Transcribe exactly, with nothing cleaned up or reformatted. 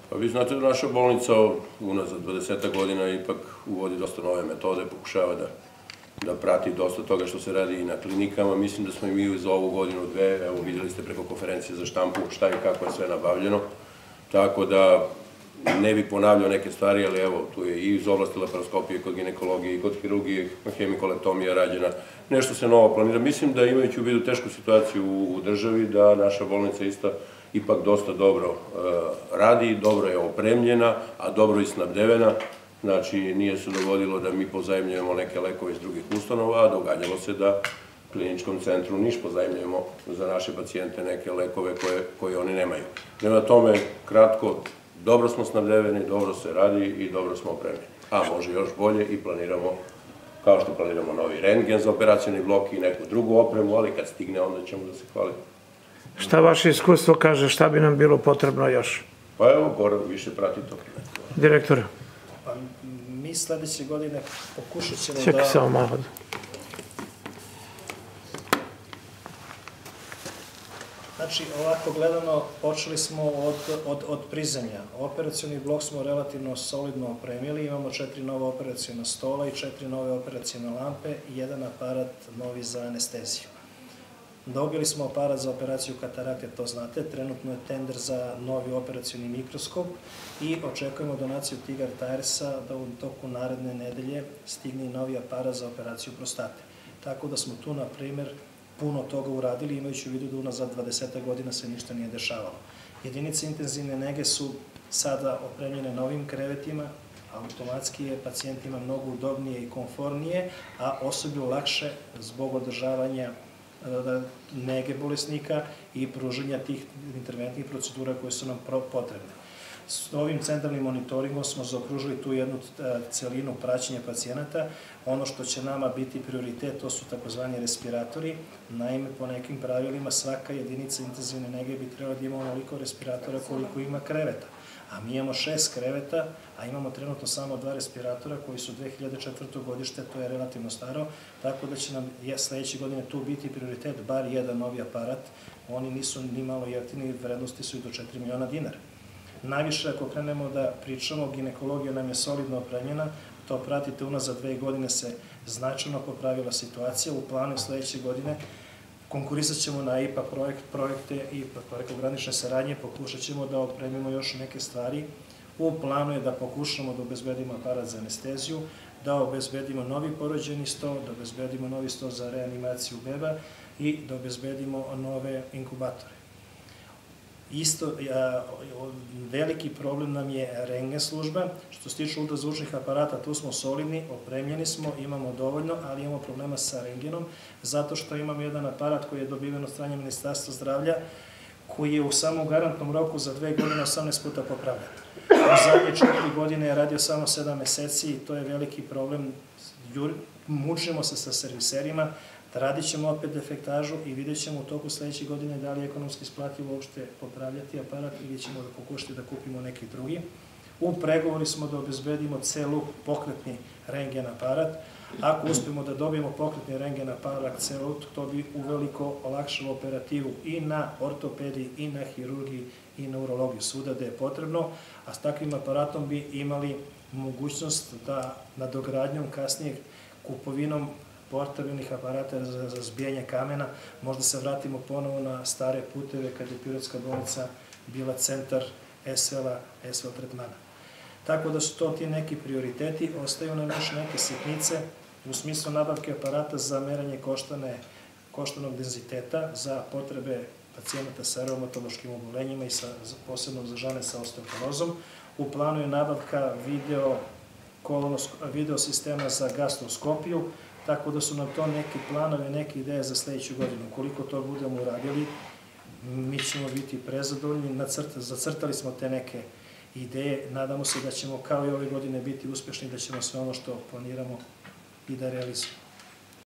Pa vi znate da naša bolnica unazad dvadesetak godina ipak uvodi dosta nove metode, pokušava da prati dosta toga što se radi i na klinikama. Mislim da smo i mi za ovu godinu, dve, evo vidjeli ste preko konferencije za štampu šta i kako je sve nabavljeno. Tako da ne bi ponavljao neke stvari, ali evo tu je i iz oblasti laparoskopije, kod ginekologije i kod hirurgije, hemikoleptomija rađena. Nešto se novo planira. Mislim da imajući u vidu tešku situaciju u državi, da naša bolnica isto ipak dosta dobro radi, dobro je opremljena, a dobro i snabdevena. Znači, nije se dogodilo da mi pozajemljujemo neke lekove iz drugih ustanova, a događalo se da kliničkom centru Niš pozajemljujemo za naše pacijente neke lekove koje oni nemaju. Nema tome, kratko, dobro smo snabdeveni, dobro se radi i dobro smo opremljeni. A može još bolje i planiramo, kao što planiramo novi rentgen za operacioni blok i neku drugu opremu, ali kad stigne onda ćemo da se hvalimo. Šta vaše iskustvo kaže, šta bi nam bilo potrebno još? Pa evo, Goran više prati to. Direktor. Pa mi sledeće godine pokušat ćemo da... Čekaj samo malo. Znači, ovako gledano, počeli smo od prizemlja. Operacioni blok smo relativno solidno opremili, imamo četiri nova operaciona stola i četiri nove operacione lampe i jedan aparat novi za anesteziju. Dobili smo aparat za operaciju katarakte, to znate, trenutno je tender za novi operacioni mikroskop i očekujemo donaciju Tigar Tiresa da u toku naredne nedelje stigne i novi aparat za operaciju prostate. Tako da smo tu, na primer, puno toga uradili, imajući u vidu da unazad dvadesetak godina se ništa nije dešavalo. Jedinice intenzivne nege su sada opremljene novim krevetima, automatski je pacijentima mnogo udobnije i konfornije, a osoblju lakše zbog održavanja nege bolesnika i pružanja tih interventnih procedura koje su nam potrebne. S ovim centralnim monitoringom smo zaokružili tu jednu celinu praćenja pacijenata. Ono što će nama biti prioritet, to su takozvani respiratori. Naime, po nekim pravilima svaka jedinica intenzivne nege bi trebala da ima onoliko respiratora koliko ima kreveta. A mi imamo šest kreveta, a imamo trenutno samo dva respiratora koji su dve hiljade četvrte godište, to je relativno staro, tako da će nam sledeće godine tu biti prioritet bar jedan novi aparat. Oni nisu ni malo jeftini, vrednosti su i do četiri miliona dinara. Najviše, ako krenemo da pričamo, ginekologija nam je solidno opremljena, to pratite, unazad dve godine se značajno popravila situacija. U planu sledeće godine konkurisat ćemo na I P A projekte i prekogranične saradnje, pokušat ćemo da opremimo još neke stvari. U planu je da pokušamo da obezbedimo aparat za anesteziju, da obezbedimo novi porođajni sto, da obezbedimo novi sto za reanimaciju beba i da obezbedimo nove inkubatore. Isto, veliki problem nam je rentgen služba. Što se tiče ultrazvučnih aparata, tu smo solidni, opremljeni smo, imamo dovoljno, ali imamo problema sa rentgenom, zato što imamo jedan aparat koji je dobiven od strane Ministarstva zdravlja, koji je u samom garantnom roku za dve godine osamnaest puta popravljen. U zadnje četiri godine je radio samo sedam meseci i to je veliki problem. Mučimo se sa serviserima, radit ćemo opet defektažu i vidjet ćemo u toku sledeće godine da li je ekonomski isplativo uopšte popravljati aparat ili ćemo da pokušati da kupimo neki drugi. U pregovori smo da obezbedimo celu pokretni rentgen aparat. Ako uspemo da dobijemo pokretni rentgen aparat celu, to bi uveliko olakšalo operativu i na ortopediji, i na hirurgiji, i na urologiji, svuda gde je potrebno, a s takvim aparatom bi imali mogućnost da nadogradnjom kasnije kupovinom portabilnih aparata za zbijanje kamena, možda se vratimo ponovo na stare puteve kad je Pirotska bolnica bila centar S L-a, S L tretmana. Tako da su to ti neki prioriteti, ostaju nam još neke sitnice u smislu nabavke aparata za meranje koštanog denziteta za potrebe pacijenata sa reumatološkim obolenjima i posebno za žene sa osteoporozom. U planu je nabavka video sistema za gastroskopiju, tako da su nam to neki planovi, neke ideje za sledeću godinu. Koliko to budemo uradili, mi ćemo biti prezadovoljni, zacrtali smo te neke ideje, nadamo se da ćemo kao i ove godine biti uspešni, da ćemo sve ono što planiramo i da realizujemo.